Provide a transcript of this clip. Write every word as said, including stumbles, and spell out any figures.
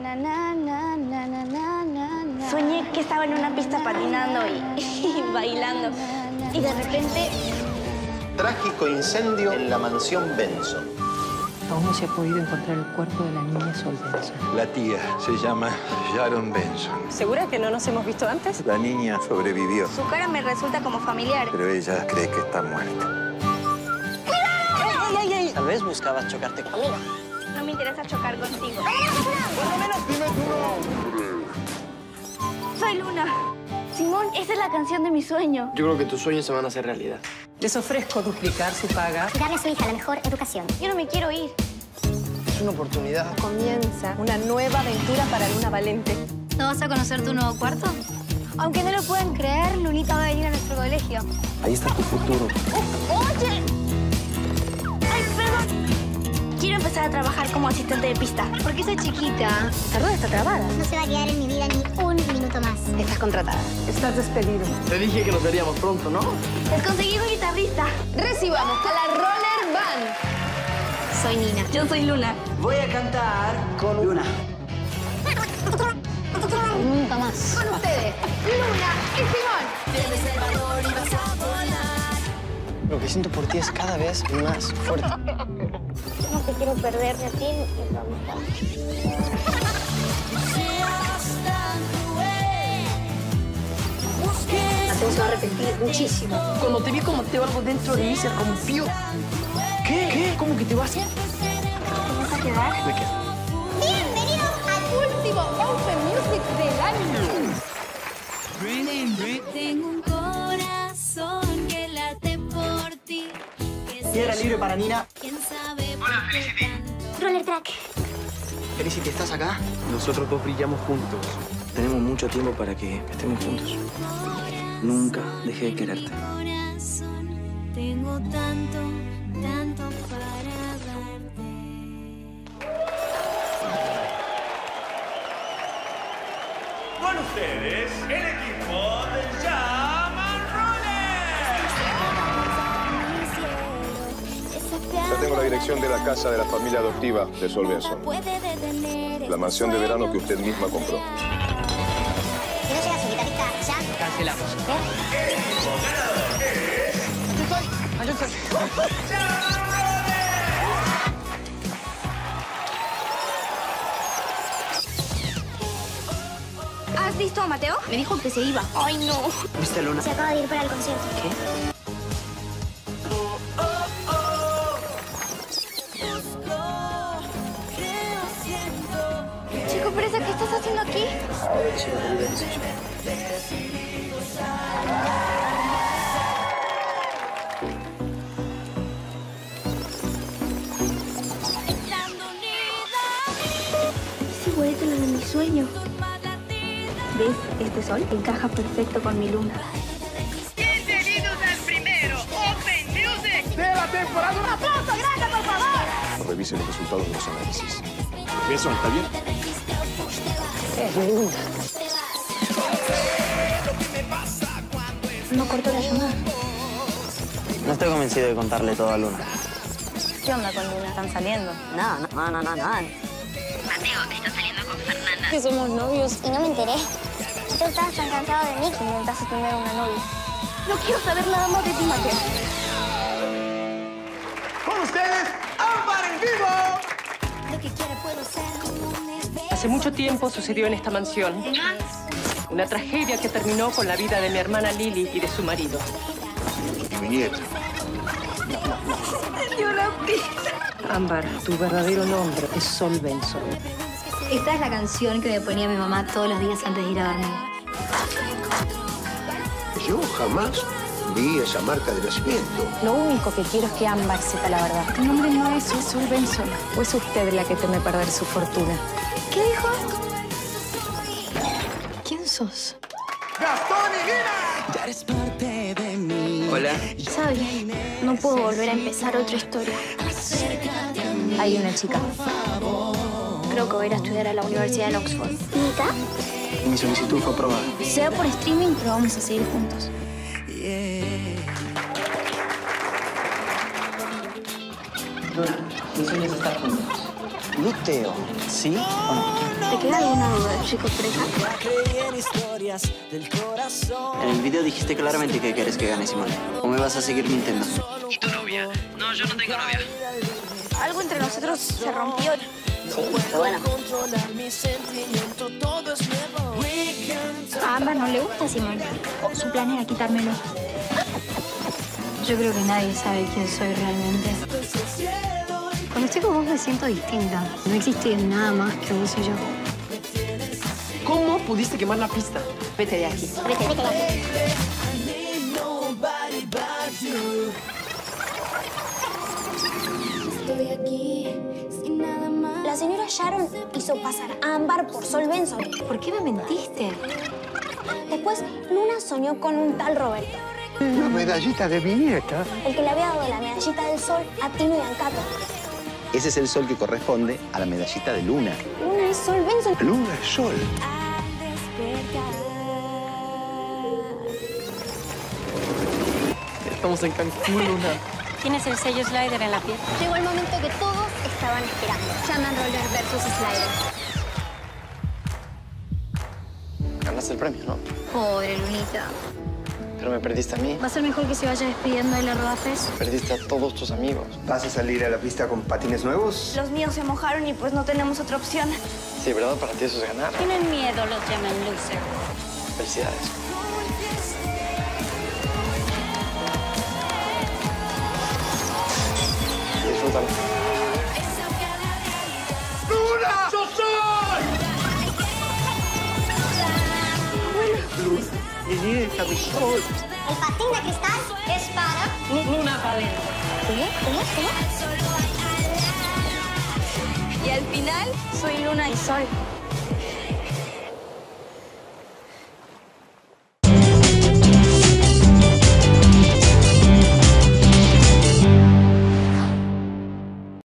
Soñé que estaba en una pista patinando y, y bailando. Y de repente... Trágico incendio en la mansión Benson. Aún no se ha podido encontrar el cuerpo de la niña Sol Benson. La tía se llama Sharon Benson. ¿Segura que no nos hemos visto antes? La niña sobrevivió, Su cara me resulta como familiar. pero ella cree que está muerta. ¡Ay, ay, ay! Tal vez buscabas chocarte conmigo. No me interesa chocar contigo. Por lo menos dime tu nombre. Soy Luna. Simón, esa es la canción de mi sueño. Yo creo que tus sueños se van a hacer realidad. Les ofrezco duplicar su paga. Darle a su hija la mejor educación. Yo no me quiero ir. Es una oportunidad. Comienza una nueva aventura para Luna Valente. ¿No vas a conocer tu nuevo cuarto? Aunque no lo puedan creer, Lunita va a venir a nuestro colegio. Ahí está tu futuro. Oh, ¡oye! ¡Ay, perdón! Quiero empezar a trabajar como asistente de pista. Porque esa chiquita... La rueda está trabada. No se va a quedar en mi vida ni un minuto más. Estás contratada. Estás despedido. Te dije que nos veríamos pronto, ¿no? Les conseguí un guitarrista. Recibamos a la Roller Band. Soy Nina. Yo soy Luna. Voy a cantar con Luna. Nunca más. Con ustedes, Luna y Simón. Lo que siento por ti es cada vez más fuerte. No te quiero perder ni a ti ni a tu amistad. Se va a arrepentir muchísimo. Cuando te vi como te algo dentro de mí se rompió. ¿Qué? ¿Qué? ¿Cómo que te vas? ¿Te vas a quedar? Me quedo. Bienvenidos al último Open Music del año. Tengo un corazón que late por ti. Piedra libre para Nina. ¿Quién sabe? Hola, Felicity. Roller track. Felicity, ¿estás acá? Nosotros dos brillamos juntos. Tenemos mucho tiempo para que estemos juntos. Nunca dejé de quererte. Corazón, tengo tanto, tanto para darte. Con ustedes, el equipo de Llaman Ya tengo la dirección de la casa de la familia adoptiva de Sol Benson. La mansión de verano que usted misma compró. Si no llega su guitarrista ya... Cancelamos. El equipo ganador es... Yo soy. ¿Has visto a Mateo? Me dijo que se iba. ¡Ay, no! ¿Viste, Luna? Se acaba de ir para el concierto. ¿Qué? Chico Fresa, ¿qué estás haciendo aquí? Es igualito a lo de mi sueño. ¿Ves? Este sol encaja perfecto con mi luna. Bienvenidos al primero Open Music ¡De la temporada! ¡Un aplauso grande, por favor! Revise los resultados de los análisis. Benson, ¿está bien? Es Luna. No cortó la llamada. No estoy convencido de contarle todo a Luna. ¿Qué onda con Luna? ¿Están saliendo? No, no, no, no, no. Mateo, está saliendo con Fernanda. Que somos novios. Y no me enteré. Tú estabas tan cansado de mí que intentaste tener una novia. No quiero saber nada más de ti, Mateo. Con ustedes, Ámbar en vivo. Lo que quiera puedo ser como un bebé. Hace mucho tiempo sucedió en esta mansión una tragedia que terminó con la vida de mi hermana Lily y de su marido. Y mi nieta. Ámbar, tu verdadero nombre es Sol Benson. Esta es la canción que me ponía mi mamá todos los días antes de ir a dormir. Yo jamás vi esa marca de nacimiento. Lo único que quiero es que Ámbar sepa la verdad. Tu nombre no es Sol Benson. ¿O es usted la que teme perder su fortuna? ¿Qué dijo? ¿Quién sos? ¡Gastón y Nina! Ya eres parte de mí. Hola. ¿Sabes? No puedo volver a empezar otra historia. Hay una chica. Creo que voy a ir a estudiar a la Universidad de Oxford. ¿Nita? Mi solicitud fue aprobada. Sea por streaming, pero vamos a seguir juntos. Luna, mi sueño es estar juntos. Glúteo, ¿sí o no? ¿Te queda alguna duda, chico fresa? En el video dijiste claramente que quieres que gane Simón. ¿O me vas a seguir mintiendo? ¿Y tu novia? No, yo no tengo novia. Algo entre nosotros se rompió. Sí, pero bueno. A Ámbar no le gusta Simón. O su plan era quitármelo. Yo creo que nadie sabe quién soy realmente. Cuando estoy con vos me siento distinta. No existe nada más que vos y yo. ¿Cómo pudiste quemar la pista? Vete de aquí. Vete, vete, vete. Estoy aquí sin nada más. La señora Sharon hizo pasar a Ámbar por Sol Benson. ¿Por qué me mentiste? Después, Luna soñó con un tal Roberto. La medallita de mi nieta. El que le había dado la medallita del sol a Tino y Ancato. Ese es el sol que corresponde a la medallita de Luna. Luna es Sol Benson. Luna es sol. Estamos en Cancún, Luna. Tienes el sello Slider en la piel. Llegó el momento que todos estaban esperando. Shaman Roller versus Slider. Ganaste el premio, ¿no? Pobre Lunita. Pero me perdiste a mí. Va a ser mejor que se vaya despidiendo de la Rodafest. Perdiste a todos tus amigos. ¿Vas a salir a la pista con patines nuevos? Los míos se mojaron y pues no tenemos otra opción. Sí, ¿verdad? Para ti eso es ganar. Tienen miedo, los llaman loser. Felicidades. Disfrútalo. ¡Luna! ¡Yo soy! Mi nieta, mi sol. El patín de cristal es para... Luna para adentro. ¿Qué? ¿Cómo? ¿Cómo? Y al final, soy Luna y Sol.